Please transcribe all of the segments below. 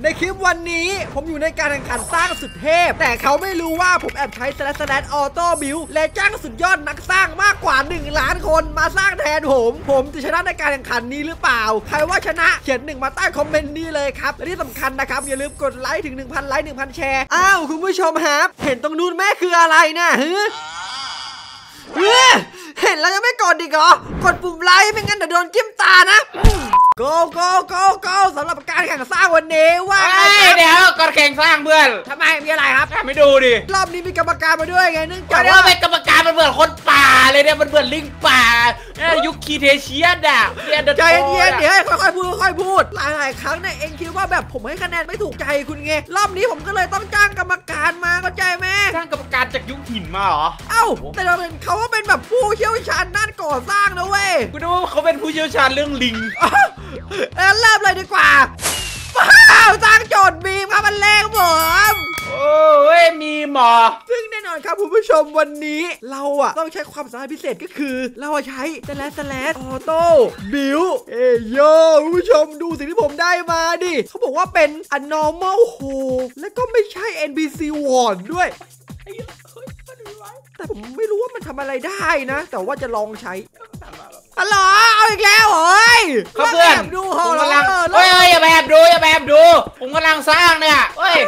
ในคลิปวันนี้ผมอยู่ในการแข่งขันสร้างสุดเทพแต่เขาไม่รู้ว่าผมแอบใช้สแลชออโต้บิวและจ้างสุดยอดนักสร้างมากกว่า1 ล้านคนมาสร้างแทนผมจะชนะในการแข่งขันนี้หรือเปล่าใครว่าชนะเขียน1มาใต้คอมเมนต์นี้เลยครับและที่สำคัญนะครับอย่าลืมกดไลค์ถึง 1,000 ไลค์ 1,000 แชร์อ้าวคุณผู้ชมครับเห็นตรงนู้นแม่คืออะไรนะเห็นแล้วยังไม่กดอีกเหรอกดปุ่มไลค์ไม่งั้นเดี๋ยวโดนจิ้มตานะgo สำหรับการแข่งสร้างวันนี้ว่าเดี๋ยวก่อนแข่งสร้างเพื่อนทำไมมีอะไรครับไม่ดูดิรอบนี้มีกรรมการมาด้วยไงเนื่องจากว่าเป็นกรรมการมันเหมือนคนป่าเลยเนี่ยมันเหมือนลิงป่ายุคคีเทเชียดอะใจเย็นเดี๋ยวค่อยๆพูดหลายครั้งเนี่ยเองคิดว่าแบบผมให้คะแนนไม่ถูกใจคุณไงรอบนี้ผมก็เลยต้องจ้างกรรมการมาเข้าใจไหมจ้างกรรมการจากยุคหินมาเหรอเอ้าแต่เราเห็นเขาว่าเป็นแบบผู้เชี่ยวชาญด้านก่อสร้างนะเว้ยกูนึกว่าเขาเป็นผู้เชี่ยวชาญเรื่องลิงเริ่มเลยดีกว่าสร้างโจทย์บีมครับมันแรงผมโอ้ยมีหมอซึ่งแน่นอนครับคุณผู้ชมวันนี้เราต้องใช้ความสามารถพิเศษก็คือเราใช้สแลชออโต้บิวโยคุณผู้ชมดูสิ่งที่ผมได้มาดิเขาบอกว่าเป็น a normal hole และก็ไม่ใช่ NPC ward ด้วยแต่ผมไม่รู้ว่ามันทำอะไรได้นะแต่ว่าจะลองใช้อ๋อเอาอีกแล้วเฮ้ยเพื่อนดูผมกำลังอย่าแบบดูผมกำลังสร้างเนี่ย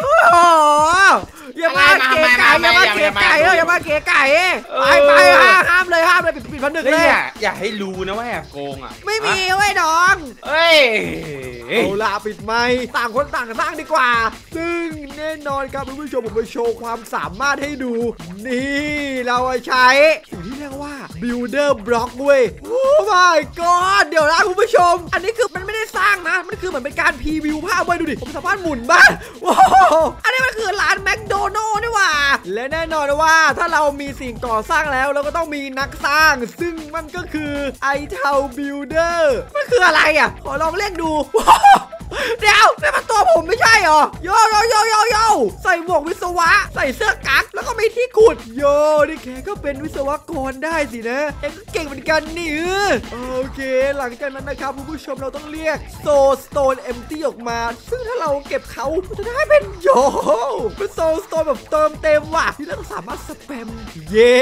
อย่ามาเก๋ไก่อย่ามาเก๋ไก่ไปห้ามเลยปิดผนึกเลยอย่าให้รู้นะว่าแอบโกงอ่ะไม่มีเว้ยน้องเอาล่ะปิดไมค์ต่างคนต่างสร้างดีกว่าซึ่งแน่นอนครับคุณผู้ชมผมจะโชว์ความสามารถให้ดูนี่เราใช้สิ่งที่เรียกว่า builder block เว้ยโอ้ my god เดี๋ยวนะคุณผู้ชมอันนี้คือมันไม่ได้สร้างนะมันคือเหมือนเป็นการพรีวิวภาพเว้ยดูดิผมสามารถหมุนบ้านว้าวอันนี้มันคือร้านแมคโดนัลด์นี่หว่าและแน่นอนว่าถ้าเรามีสิ่งก่อสร้างแล้วเราก็ต้องมีนักสร้างซึ่งมันก็คือไอเทาบิลเดอร์มันคืออะไรอ่ะขอลองเล่นดูเดี๋ยวนี่มันตัวผมไม่ใช่หรอโยใส่หมวกวิศวะใส่เสื้อกั๊กแล้วก็มีที่ขุดโยนี่แกก็เป็นวิศวกรได้สินะเอ็งเก่งเหมือนกันนี่โอเคหลังจากนั้นนะครับคุณผู้ชมเราต้องเรียกโซสโตนเอมตี้ออกมาซึ่งถ้าเราเก็บเขาจะได้เป็นโยเป็นโซสโตนแบบเติมเต็มว่ะที่เราสามารถสแปมเย้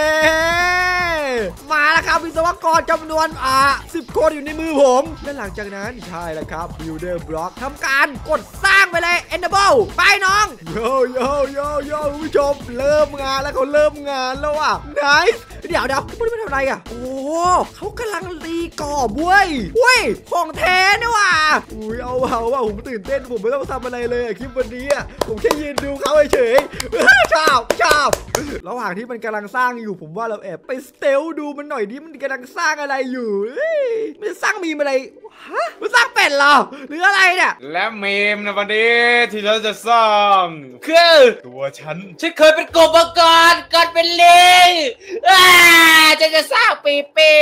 มาแล้วครับวิศวกรจำนวน10 คนอยู่ในมือผมและหลังจากนั้นใช่แล้วครับบิลเดอร์บล็อกทำการกดสร้างไปเลย Enable ไปน้องโยคุณผู้ชมเริ่มงานแล้วเขาเริ่มงานแล้วอ่ะไนส์เดี๋ยวคุณไม่ทำอะไรอ่ะโอ้เขากำลังตีกรอบเว้ยของแท้นี่ว่ะอุ้ยเอาผมตื่นเต้นผมไม่ต้องทำอะไรเลยคลิปวันนี้ผมแค่ยืนดูเขาเฉยชอบระหว่างที่มันกำลังสร้างอยู่ผมว่าเราแอบไปสเตลดูมันหน่อยดิมันกำลังสร้างอะไรอยู่มันจะสร้างมีอะไรมันสร้างเป็ดเหรอหรืออะไรเนี่ยและเมมในวันนี้ที่เราจะสร้างคือตัวฉันเคยเป็นกบมาก่อนเป็นลิงจะสร้างปี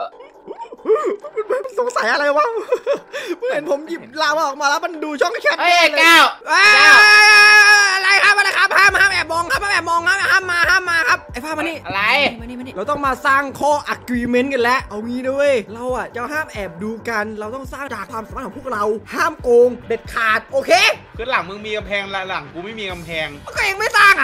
สงสัยอะไรวะเมื่อเห็นผมหยิบลาวาออกมาแล้วมันดูช่องแคบแก้วอะไรครับห้ามแอบมองครับห้ามมาครับไอ้ฟ้ามานี่อะไรเราต้องมาสร้างข้อ agreement กันแล้วเอางี้ด้วยเราจะห้ามแอบดูกันเราต้องสร้างจากความสามารถของพวกเราห้ามโกงเด็ดขาดโอเคคือหลังมึงมีกำแพงหลังกูไม่มีกำแพงก็เองไม่สร้าง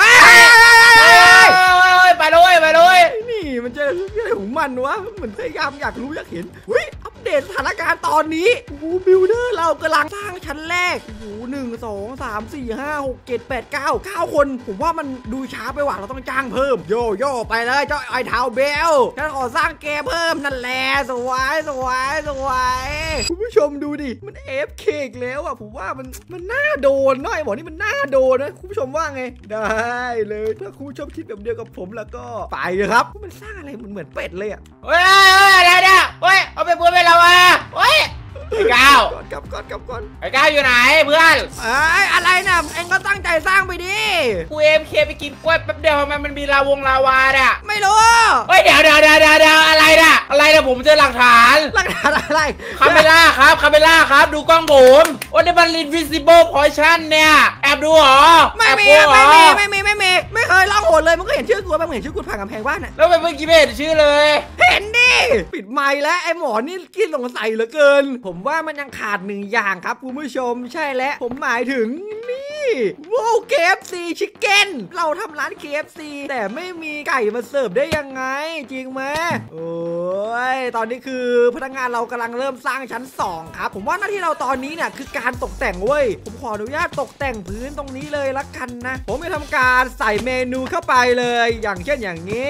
ไปเลยนี่มันจะอะไรของมันวะเหมือนพยายามอยากรู้อยากเห็นอัปเดตสถานการณ์ตอนนี้บิลเดอร์เรากำลังสร้างชั้นแรก1 2 3 4 5 6 7 8 9คนผมว่ามันดูช้าไปว่ะเราต้องจ้างเพิ่มโยไปเลยเจ้าไอเทาเบลฉันขอสร้างแกเพิ่มนั่นแหละสวยคุณผู้ชมดูดิมันFKอีกแล้วผมว่ามันน่าโดนน้อยบอกนี่มันน่าโดนนะคุณผู้ชมว่าไงได้เลยถ้าคุณผู้ชมคิดแบบเดียวกับผมแล้วก็ไปเลยครับมันสร้างอะไรเหมือนเป็ดเลยอะไรเนี่ยเอาไปพูดไปแล้วไอ้ก้าวกลับก่อนไอ้ก้าวอยู่ไหนเพื่อนอะไรนะเอ็งก็ตั้งใจสร้างไปดิกูMKไปกินกล้วยแป๊บเดียวทำไมมันมีลาวาเนี่ยไม่รู้เดี๋ยวอะไรนะผมเจอหลักฐานอะไรคาเมล่าครับดูกล้องผมนี่มัน invisible poison เนี่ยแออบดูเหรอไม่มีไม่เคยล่องหนเลยมันก็เห็นชื่อกูมันเห็นชื่อกูผ่านกำแพงบ้านน่ะแล้วเมื่อกี้ไม่เห็นชื่อเลยเห็นดิปิดไมค์แล้วไอ้หมอนี่กินสงสัยเหลือเกินผมว่ามันยังขาด1อย่างครับคุณผู้ชมใช่แล้วผมหมายถึงนี่ว้าว KFC Chicken เราทำร้าน KFC แต่ไม่มีไก่มาเสิร์ฟได้ยังไงจริงไหมโอ้ยตอนนี้คือพนักงานเรากำลังเริ่มสร้างชั้น2ครับผมว่าหน้าที่เราตอนนี้เนี่ยคือการตกแต่งเว้ยผมขออนุญาตตกแต่งพื้นตรงนี้เลยละกันนะผมจะทำการใส่เมนูเข้าไปเลยอย่างเช่นอย่างนี้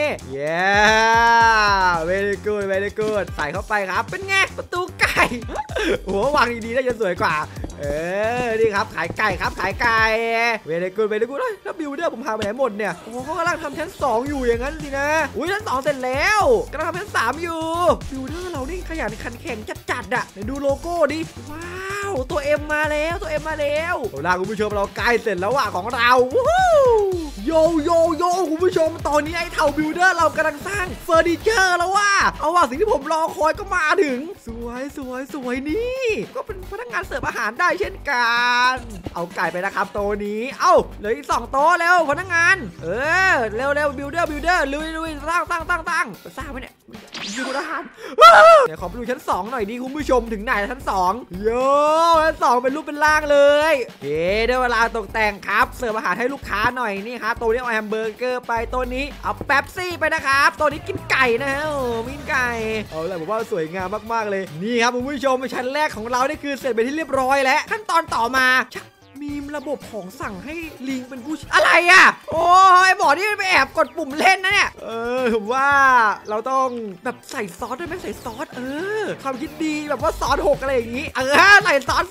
very good ใส่เข้าไปครับเป็นไงประตูไก่โอ้วางดีๆน่าจะสวยกว่านี่ครับขายไก่ครับขายไก่เวลกูเลยแล้วบิวเดอร์ผมพาไปไหนหมดเนี่ยโอ้เขากำลังทำชั้น2อยู่อย่างนั้นสินะอุ้ยชั้น2เสร็จแล้วกำลังทำชั้น3อยู่บิวเดอร์เรานี่ขยันขันแข็งจัดอ่ะเดี๋ยวดูโลโก้ดิว้าวตัว M มาแล้วเอาล่ะคุณผู้ชมเราใกล้เสร็จแล้วว่ะของเราโยคุณผู้ชมตอนนี้ไอ้เท่าบิวเดอร์เรากำลังสร้างเฟอร์นิเจอร์แล้วว่ะเอาว่ะสิ่งที่ผมรอคอยก็มาถึงสวยนี่ก็เป็นพนักงานเสิร์ฟอาหารได้เช่นกันเอาไก่ไปนะครับโต๊ะนี้เหลืออีก2โต๊ะแล้วพนักงานเร็วบิวเดอร์ลุยสร้างสร้างไหมเนี่ยดูอาหารเดี๋ยวขอไปดูชั้น2หน่อยดิคุณผู้ชมถึงไหนชั้น2โย่ชั้น2เป็นรูปเป็นร่างเลยได้เวลาตกแต่งครับเสิร์ฟอาหารให้ลูกค้าหน่อยนี่ครับตัวนี้เอาแฮมเบอร์เกอร์ไปตัวนี้เอาเป๊ปซี่ไปนะครับตัวนี้กินไก่นะฮะมีไก่เอาเลยผมว่าสวยงามมากๆเลยนี่ครับคุณผู้ชมชั้นแรกของเรานี่คือเสร็จไปที่เรียบร้อยแล้วขั้นตอนต่อมามีระบบของสั่งให้ลิงเป็นผู้อะไรอ่ะโอ้ยหมอนี่ไปแอบกดปุ่มเล่นนะเนี่ยผมว่าเราต้องแบบใส่ซอสด้วยไหมใส่ซอสความคิดดีแบบว่าซอส6อะไรอย่างนี้ใส่ซอส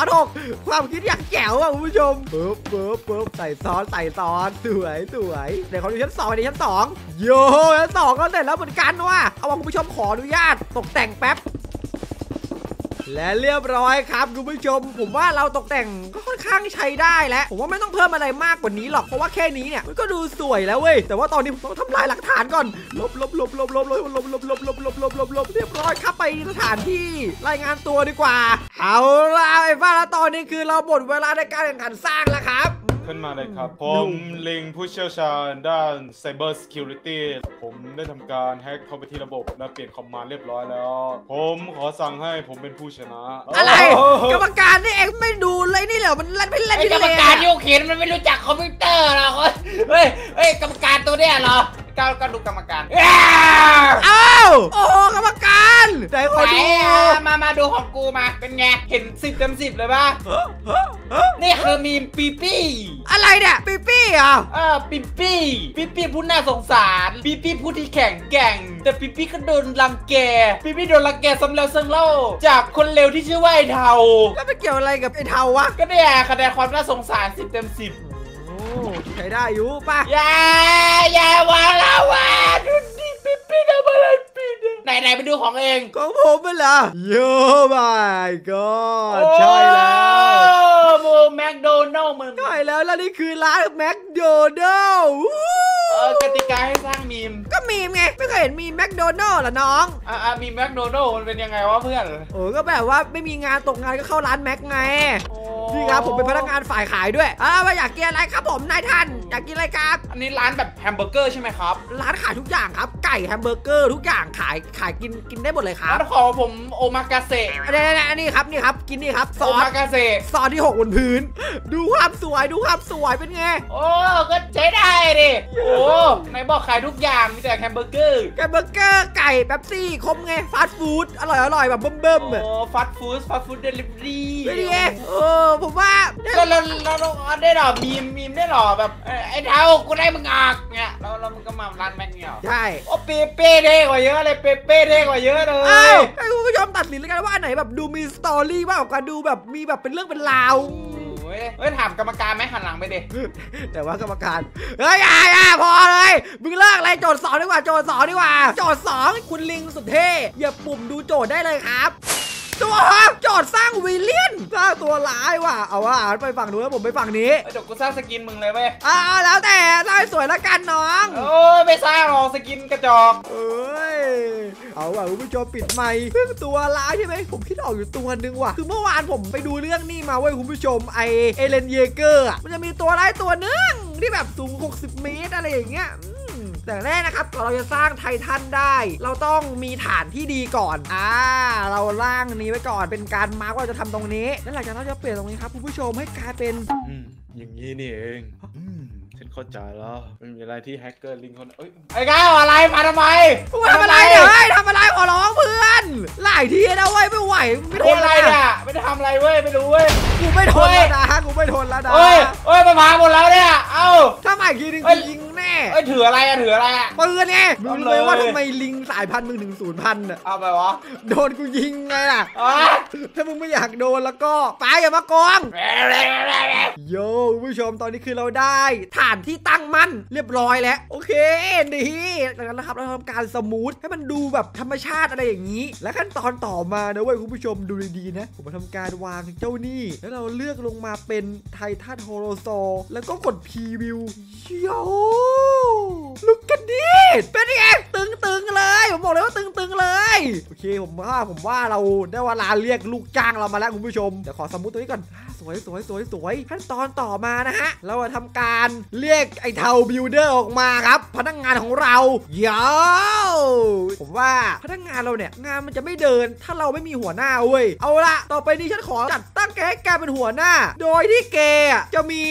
6ความคิดอยากแจ๋วอ่ะคุณผู้ชมปึ๊บใส่ซอสสวยเดี๋ยวขอดูชั้น2ในชั้น2โย่ชั้น2ก็เสร็จแล้วเหมือนกันว่ะเอาว่าคุณผู้ชมขออนุญาตตกแต่งแป๊บและเรียบร้อยครับคุณผู้ชมผมว่าเราตกแต่งก็ค่อนข้างใช้ได้แล้วผมว่าไม่ต้องเพิ่มอะไรมากกว่านี้หรอกเพราะว่าแค่นี้เนี่ยมันก็ดูสวยแล้วเว้ยแต่ว่าตอนนี้ผมต้องทำลายหลักฐานก่อนลบเรียบร้อยครับไปสถานที่รายงานตัวดีกว่าเอาล่ะไอ้ฟ้าแล้วตอนนี้คือเราหมดเวลาในการแข่งขันสร้างแล้วครับขึ้นมาเลยครับผมลิงผู้เชี่ยวชาญด้าน Cyber Security ผมได้ทำการแฮ็กเข้าไปที่ระบบและเปลี่ยนคอมมานด์เรียบร้อยแล้วผมขอสั่งให้ผมเป็นผู้ชนะอะไรกรรมการนี่เองไม่ดูเลยนี่เหรอมันเล่นไม่เล่นกรรมการโยกเข็นมันไม่รู้จักคอมพิวเตอร์หรอกเฮ้ยกรรมการตัวเนี้ยเหรอก็ดูกรรมการโอ้กรรมการไหนขอดูมาดูของกูมาเป็นไงเห็น10 เต็ม 10เลยป่ะนี่คือมีปีปี้อะไรเนี่ยปีปี้อ่ะปีปี้ผู้น่าสงสารปีปี้ผู้ที่แข็งแกร่งแต่ปีปี้ก็โดนรังแกปีปี้โดนรังแกซ้ำแล้วซ้ำเล่าจากคนเลวที่ชื่อว่าไอ้เทาแล้วไปเกี่ยวอะไรกับไอ้เทาวะก็เนี่ยคะแนนความน่าสงสาร10 เต็ม 10 ใช้ได้อยู่ป่ะอย่าวางแล้ววะดูดิปีทำอะไรปีไหนไปดูของเองของผมเป็นเหรอโย่บายก็ใช่แล้วแมคโดนัลด์มึงใช่แล้วนี่คือร้านแมคโดนัลด์กติกาให้สร้างมีมก็มีมไงไม่เคยเห็นมีแมคโดนัลด์เหรอน้องมีแมคโดนัลด์มันเป็นยังไงวะเพื่อนก็แบบว่าไม่มีงานตกงานก็เข้าร้านแม็กไงนี่ครับผมเป็นพนักงานฝ่ายขายด้วยว่าอยากกินอะไรครับผมนายท่านอยากกินอะไรครับอันนี้ร้านแบบแฮมเบอร์เกอร์ใช่ไหมครับร้านขายทุกอย่างครับไก่แฮมเบอร์เกอร์ทุกอย่างขายกินได้หมดเลยครับขอผมโอมากาเสะนี่ครับกินนี่ครับซอสโอมากาเสะซอสที่6บนพื้นดูความสวยเป็นไงก็ใช้ได้ดิไหนบอกขายทุกอย่างมีแต่แฮมเบอร์เกอร์ไก่เป๊ปซี่คมไงฟาสต์ฟู้ดอร่อยแบบเบิ่มฟาสต์ฟู้ดเดลิเวอรี่ไม่ดีผมว่าเราได้หรอมีมได้หรอแบบไอ้เท้ากูได้มึงออกเนี่ยเรามึงก็มาร้านแม็กเนี่ยใช่เป๊ะเด้กว่าเยอะเลยเป๊ะเด้กว่าเยอะเลยให้คุณผู้ชมตัดสินเลยกันว่าอันไหนแบบดูมีสตอรี่มากกว่าดูแบบมีแบบเป็นเรื่องเป็นราวถามกรรมการไหมหันหลังไปดิแต่ว่ากรรมการพอเลยมึงเลิกอะไรโจทย์2ดีกว่าโจทย์2คุณลิงสุดเท่อย่าปุ่มดูโจทย์ได้เลยครับตัวจอดสร้างวิลเลียนสร้างตัวร้ายว่ะเอาว่าไปฝั่งนู้นแล้วผมไปฝั่งนี้เดี๋ยวกูสร้างสกินมึงเลยเว้ยแล้วแต่สร้างสวยละกันน้องโอ้ยไม่สร้างหรอกสกินกระจอกเอ้ยเอาว่ะคุณผู้ชมปิดไมค์เรื่องตัวร้ายใช่ไหมผมคิดออกอยู่ตัวนึงว่ะคือเมื่อวานผมไปดูเรื่องนี้มาเว้ยคุณผู้ชมเอเลนเยเกอร์มันจะมีตัวร้ายตัวนึงที่แบบสูง60 เมตรอะไรอย่างเงี้ยแต่แรกนะครับก่อนเราจะสร้างไททันได้เราต้องมีฐานที่ดีก่อนเราล่างนี้ไว้ก่อนเป็นการมาร์กว่าจะทำตรงนี้แล้วหลังจากนั้นเราจะเปลี่ยนตรงนี้ครับคุณผู้ชมให้กลายเป็นอย่างนี้นี่เองฉันเข้าใจแล้วไม่มีอะไรที่แฮกเกอร์ลิงคนไอ้ก้าวอะไรมาทำไมทำอะไรเดี๋ยวทำอะไรขอร้องเพื่อนหลายทีนะเว้ยไม่ไหวไม่ทนอะไรเนี่ยไม่ได้ทำอะไรเว้ยไม่รู้เว้ยกูไม่ทนแล้วนะกูไม่ทนแล้วนะเฮ้ยมาพาหมดแล้วเนี่ยถ้าใหม่ทีนึงยิงแน่ถืออะไรปืนไงมึงรู้ว่าทำไมลิงสายพันธุ์มึงถึง0,000อ่ะเอาไปวะโดนกูยิงไงล่ะถ้ามึงไม่อยากโดนแล้วก็ไปอย่ามากองโย่ผู้ชมตอนนี้คือเราได้ฐานที่ตั้งมั่นเรียบร้อยแล้วโอเคดีจากนั้นนะครับเราทำการสมูทให้มันดูแบบธรรมชาติอะไรอย่างนี้และขั้นตอนต่อมานะเว้ยคุณผู้ชมดูดีๆนะผมมาทำการวางเจ้านี่แล้วเราเลือกลงมาเป็นไททันโฮโลโซแล้วก็กดพรีวิวโย่ลุกกันดิเป็นไงตึงๆเลยผมบอกเลยว่าตึงๆเลยโอเคผมว่าเราได้เวลาเรียกลูกจ้างเรามาแล้วคุณผู้ชมเดี๋ยวขอสมูทตัวนี้ก่อนสวยขั้นตอนต่อมานะฮะเราจะทำการเรียกไอ้เทาบิลเดอร์ออกมาครับพนักงานของเราผมว่าพนักงานเราเนี่ยงานมันจะไม่เดินถ้าเราไม่มีหัวหน้าเว้ยเอาละต่อไปนี้ฉันขอจัดตั้งแกให้แกเป็นหัวหน้าโดยที่แกจะมี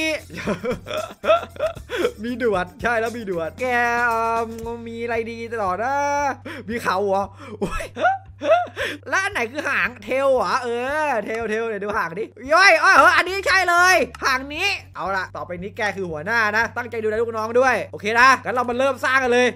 ด่วนใช่แล้วมีด่วนแกมีอะไรดีตลอดนะมีเขาเหรอและอันไหนคือหางเทลเหรอเทลเดี๋ยวดูหางดิย่อยอันนี้ใช่เลยหางนี้เอาล่ะต่อไปนี้แกคือหัวหน้านะตั้งใจดูแลลูกน้องด้วยโอเคนะงั้นเรามาเริ่มสร้างกันเลย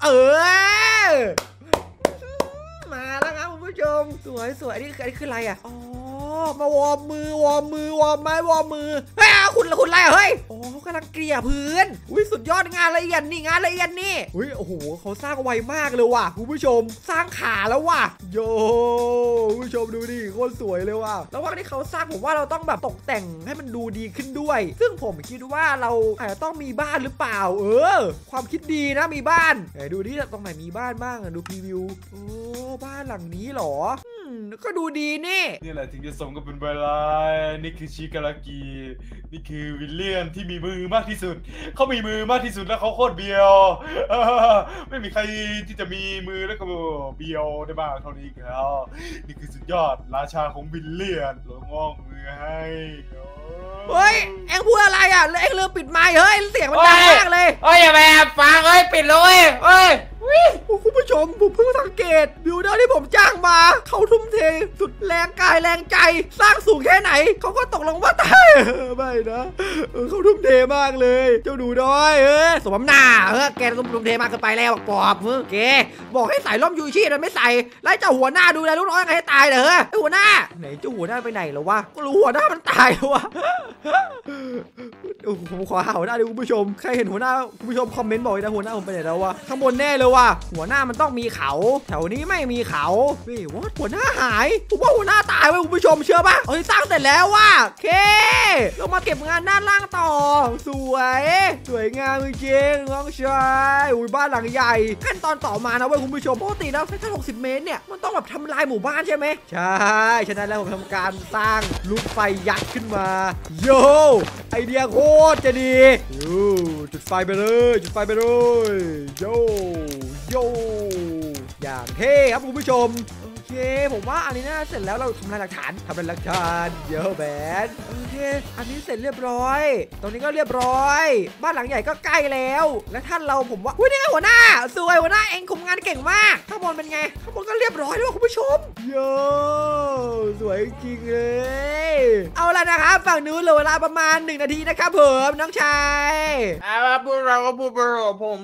มาแล้วครับคุณผู้ชมสวยอันนี้คืออะไรอ่ะมาวอร์มมือวอร์มไม้วอร์มมือเฮ้ยคุณอะไรเฮ้ยเขากำลังเกลี่ยพื้นสุดยอดงานละเอียดนี่โอ้โหเขาสร้างไวมากเลยว่ะคุณผู้ชมสร้างขาแล้วว่ะโยคุณผู้ชมดูดิโคตรสวยเลยว่ะแล้วว่าที่เขาสร้างผมว่าเราต้องแบบตกแต่งให้มันดูดีขึ้นด้วยซึ่งผมคิดว่าเราอาจจะต้องมีบ้านหรือเปล่าความคิดดีนะมีบ้านไหนดูดิตรงไหนมีบ้านบ้างดูพรีวิวบ้านหลังนี้หรอก็ดูดีนี่แหละถึงจะสมกับเป็นเวลานี่คือชิการากินี่คือวิลเลียนที่มีมือมากที่สุดเขามีมือมากที่สุดแล้วเขาโคตรเบียวไม่มีใครที่จะมีมือแล้วก็เบียวได้บ้างเท่านี้แล้วนี่คือสุดยอดราชาของวิลเลียนเรางอกมือให้เฮ้ยเอ็งพูดอะไรอ่ะเอ็งลืมปิดไมค์เฮ้ยเสียงมันดังมากเลยอย่าไปฟังปิดเลยคุณผู้ชมผมเพิ่งสังเกตบิวเดอร์ที่ผมจ้างมาเขาทุ่มเทสุดแรงกายแรงใจสร้างสูงแค่ไหนเขาก็ตกลงว่าตายไม่นะเขาทุ่มเทมากเลยเจ้าดูน้อยสมน้ำหน้าแกทุ่มเทมากเกินไปแล้วปอบแกบอกให้ใส่ร่มยูชีพแต่ไม่ใส่แล้วเจ้าหัวหน้าดูแลลูกน้องยังไงให้ตายเหรอหัวหน้าไหนเจ้าหัวหน้าไปไหนหรอวะก็รู้หัวหน้ามันตายแล้ววะผมขอหาหัวหน้าดูคุณผู้ชมใครเห็นหัวหน้าคุณผู้ชมคอมเมนต์บอกนะหัวหน้าผมไปไหนแล้ววะข้างบนแน่เลยว่ะหัวหน้ามันต้องมีเขาแถวนี้ไม่มีเขาว่าหัวหน้าหายผมว่าหัวหน้าตายไปคุณผู้ชมเชื่อป่ะสร้างเสร็จแล้วว่ะโอเคเรามาเก็บงานด้านล่างต่อสวยงามจริงน้องชายบ้านหลังใหญ่ขั้นตอนต่อมานะเว้ยคุณผู้ชมปกติแล้วแค่60 เมตรเนี่ยมันต้องแบบทำลายหมู่บ้านใช่ไหมใช่ฉะนั้นแล้วผมทำการสร้างลูกไฟยักษ์ขึ้นมาโยไอเดียโคตรจะดีจุดไฟไปเลยโยอย่างเท่ครับคุณผู้ชมโอเคผมว่าอันนี้น่าเสร็จแล้วเราทำลายหลักฐานเยอะแบนโอเคอันนี้เสร็จเรียบร้อยตรงนี้ก็เรียบร้อยบ้านหลังใหญ่ก็ใกล้แล้วและท่านเราผมว่านี่ไงหัวหน้าสวยหัวหน้าเองคุมงานเก่งมากข้างบนเป็นไงข้างบนก็เรียบร้อยแล้วคุณผู้ชมโย่สวยจริงเลยเอาละนะครับฝั่งนู้นเหลือเวลาประมาณ1 นาทีนะครับผมน้องชายพวกเราก็พูดไปผม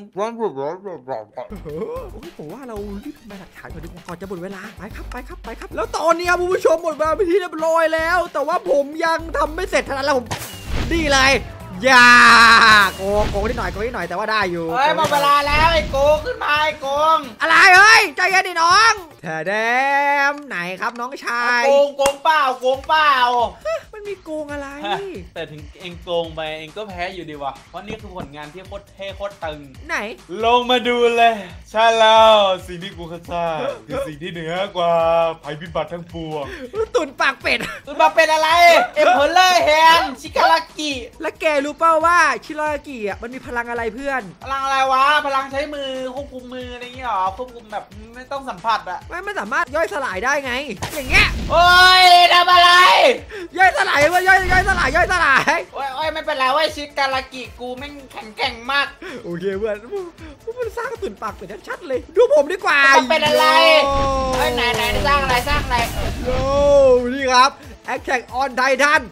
ว่าเรารีบทำลายหลักฐานก่อนดีกว่าก่อนจะหมดเวลาไปครับแล้วตอนนี้คุณผู้ชมหมดเวลาไปที่เรียบร้อยแล้วแต่ว่าผมยังทำไม่เสร็จเท่านั้นแล้วผมดีเลยอย่าโกงนิดหน่อยแต่ว่าได้อยู่เฮ้ยหมดเวลาแล้วไอ้โกงขึ้นมาไอ้โกงอะไรเฮ้ยใจเย็นดิน้องแถแดมไหนครับน้องชายโกงเปล่ามันมีโกงอะไรแต่ถึงเองโกงไปเองก็แพ้อยู่ดีวะเพราะนี่คือผลงานที่โคตรเท่โคตรตึงไหนลงมาดูเลยใช่แล้วสิ่งที่กูสร้างคือสิ่งที่เหนือกว่าภัยพิบัติทั้งปวงตุ่นปากเป็ดอะไรเอ็มเพลเลอร์แฮนชิคารากิแล้วแกรู้เปล่าว่าชิคารากิอ่ะมันมีพลังอะไรเพื่อนพลังอะไรวะพลังใช้มือควบคุมมืออะไรอย่างเงี้ยหรอควบคุมแบบไม่ต้องสัมผัสอะไม่สามารถย่อยสลายได้ไงอย่างเงี้ยโอ้ยทำอะไรย่อยสลายเว้ยย่อยสลายโอ้ยไม่เป็นไรเว้ยชิคารากิกูแม่งแข็งแกร่งมากโอเคเพื่อนมันสร้างตุ่นปากเป็ดชัดเลยดูผมดีกว่าเป็นอะไรไหนสร้างอะไรโอ้นี่ครับAttack on Titan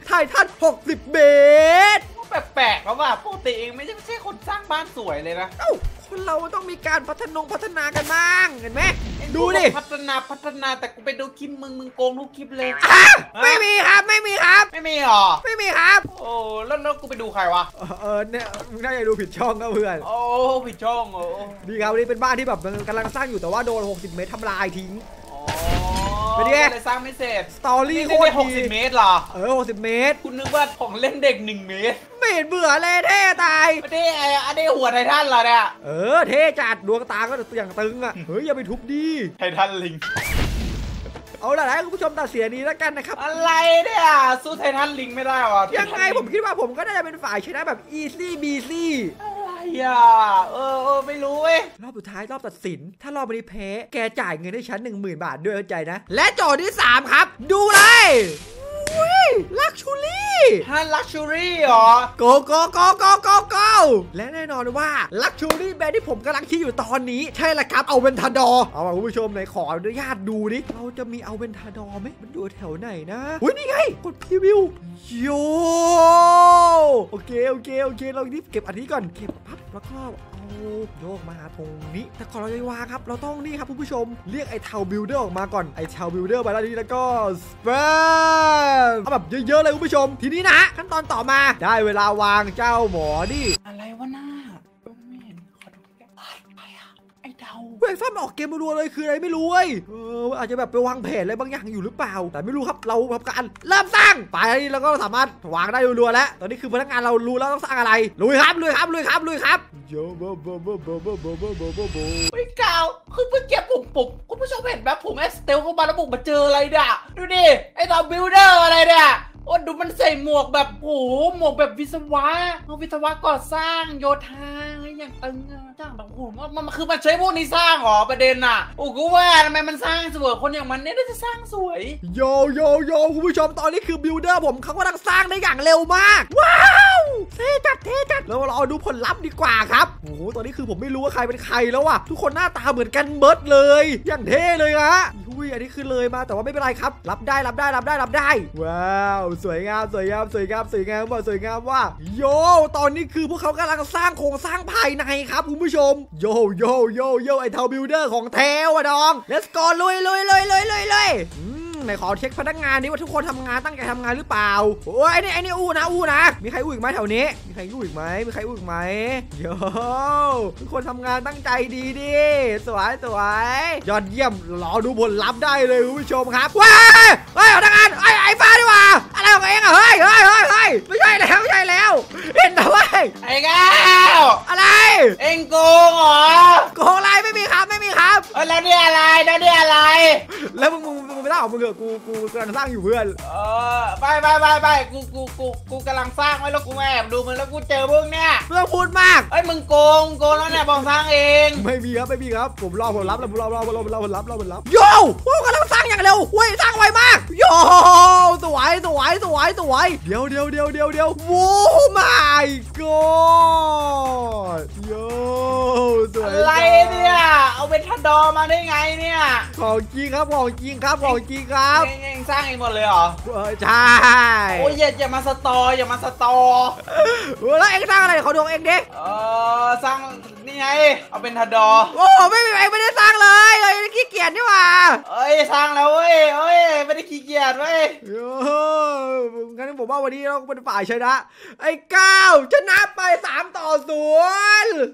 60 เมตรแปลกๆเพราะว่าปกติเองไม่ใช่คนสร้างบ้านสวยเลยนะคนเราต้องมีการพัฒนากันบ้างเห็นไหมดูดิพัฒนาแต่กูไปดูคลิปมึงโกงทุกคลิปเลยไม่มีครับไม่มีหรอไม่มีครับโอ้แล้วกูไปดูใครวะเนี่ยมึงน่าจะดูผิดช่องนะเพื่อนโอ้ผิดช่องดีครับวันนี้เป็นบ้านที่แบบกำลังสร้างอยู่แต่ว่าโดน60 เมตรทำลายทิ้งเป็นไงสร้างไม่เสร็จสตอรี่โคตรดี 60 เมตรเหรอ 60 เมตรคุณนึกว่าของเล่นเด็ก1 เมตรไม่เห็นเบื่อเลยเท่ตายไม่ได้อันนี้หัวไททันเหรอเนี่ยเท่จัดดวงตาก็อย่างตึงอ่ะเฮ้ยอย่าไปทุบดีไททันลิงเอาล่ะให้คุณผู้ชมตัดเสียนี้แล้วกันนะครับอะไรเนี่ยสู้ไททันลิงไม่ได้หรอยังไงผมคิดว่าผมก็น่าจะเป็นฝ่ายชนะแบบ easy busy อะไรไม่รู้เว้ยรอบสุดท้ายรอบตัดสินถ้ารอบนี้แพ้แกจ่ายเงินให้ฉัน 10,000 บาทด้วยเข้าใจนะและโจทย์ที่3ครับดูเลยลักชูรี่ลักชูรี่เหรอโกและแน่นอนว่าลักชูรี่แบรนด์ที่ผมกำลังคิดอยู่ตอนนี้ใช่ละครับเอาเวนทาดอร์เอาคุณผู้ชมไหนขออนุญาตดูดิเราจะมีเอาเวนทาดอร์ไหมมันอยู่แถวไหนนะอุ้ยนี่ไงกดพรีวิวโยโอเคเรารีบเก็บอันนี้ก่อนเก็บปั๊บแล้วก็โยกมาตรงนี้แต่ก่อนเราจะวางครับเราต้องนี่ครับคุณผู้ชมเรียกไอ้เทาบิลเดอร์ออกมาก่อนไอ้เทาบิลเดอร์มาแล้วนี้แล้วก็สเปมเอาแบบเยอะๆเลยคุณผู้ชมทีนี้นะขั้นตอนต่อมาได้เวลาวางเจ้าหมอนี่อะไรวะหน้าไม่เห็นขอดูแกไอ้เทาเว้ยฟ้าออกเกมรัวเลยคืออะไรไม่รู้เว้ยอาจจะแบบไปวางแผนอะไรบางอย่างอยู่หรือเปล่าแต่ไม่รู้ครับเราทำการเริ่มสร้างไปแล้วก็สามารถวางได้รัวๆแล้วตอนนี้คือพนักงานเรารู้แล้วต้องสร้างอะไรลุยครับโยไม่กล่าวคือเมื่อกี้ผมคุณผู้ชมเห็นแบบผมแอสเตลเข้ามาแล้วผมมาเจออะไรเนี่ยดูดิไอ้ตัวบิลเดอร์อะไรเนี่ยโอ้ดูมันใส่หมวกแบบหมวกแบบวิศวะก่อสร้างโยธาอย่างตึงจ้างแบบมันคือมันใช้พวกนี้สร้างหรอประเด็นน่ะกูว่าทำไมมันสร้างสวยคนอย่างมันเนี่ยน่าจะสร้างสวยโยคุณผู้ชมตอนนี้คือบิลเดอร์ผมเขากำลังสร้างได้อย่างเร็วมากว้าวเท่จัดแล้วเราดูผลลัพธ์ดีกว่าครับโอ้โหตอนนี้คือผมไม่รู้ว่าใครเป็นใครแล้วอะทุกคนหน้าตาเหมือนกันเบิร์ดเลยอย่างเท่เลยฮะอันนี้คือเลยมาแต่ว่าไม่เป็นไรครับรับได้ว้าวสวยงามว่าโยตอนนี้คือพวกเขากำลังสร้างโครงสร้างภายในครับคุณผู้ชมโยไอเทาบิลเดอร์ของแท้ว่ะน้อง let's go ลุยไหนขอเช็คพนักงานนี้ว่าทุกคนทำงานตั้งใจทำงานหรือเปล่าโอ้ยไอ้นี่อู้นะมีใครอู้อีกไหมแถวนี้มีใครอู้อีกไหมโยทุกคนทำงานตั้งใจดีดิสวยยอดเยี่ยมรอดูผลลัพธ์ได้เลยคุณผู้ชมครับว้ายพนักงานไอ้ฟ้าดีกว่าอะไรของเองอะเฮ้ยไม่ใช่แล้วเห็นนะเว้ยไอ้แก้วอะไรเอ็งโกงเหรอโกงอะไรไม่มีครับแล้วนี่อะไรแล้วมึงไม่ได้หรอมึงกูกำลังสร้างอยู่เพื่อนไปกูกำลังสร้างไว้แล้วกูแอบดูมันแล้วกูเจอพวกเนี้ยเรื่องพูดมากมึงโกงแล้วเนี่ยบอกสร้างเองไม่มีครับผมรอผลลัพธ์แล้วรอผลลัพธ์โย่พวกกำลังสร้างอย่างเร็วเว้ยสร้างไวมากโย่สวยเดี๋ยวโว้ my god โย่สวยอะไรเนี่ยเอาเวนทันดอร์มาได้ไงเนี่ยของจริงครับของจริงครับของจริงครับเองสร้างเองหมดเลยเหรอใช่โอ้ยอย่ามาสตออย่ามาสตอแล้วเอ็งสร้างอะไรเขาดูเอ็งดิสร้างนี่ไงเอาเป็นทันดอร์โอ้ไม่มีเอ็งไม่ได้สร้างเลยเอ้ยขี้เกียจนี่หว่าเอ้ยสร้างแล้วเว้ยเอ้ยไม่ได้ขี้เกียจเว้ยงั้นผมว่าวันนี้เราเป็นฝ่ายชนะไอ้ก้าวชนะไป3-0